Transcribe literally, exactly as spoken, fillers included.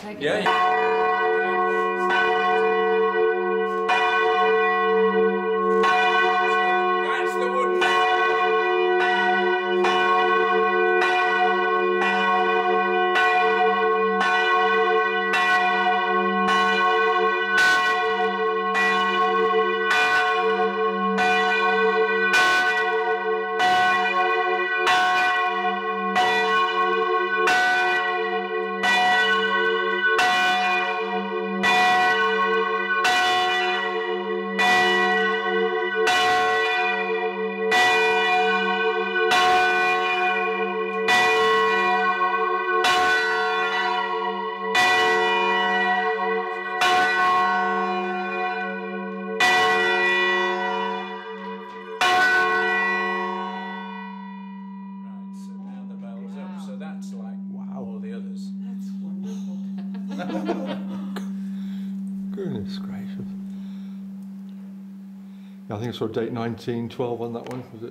take it. Yeah. That's the wooden. That's like wow. All the others. That's wonderful. Goodness gracious. Yeah, I think I saw date nineteen twelve on that one, was it?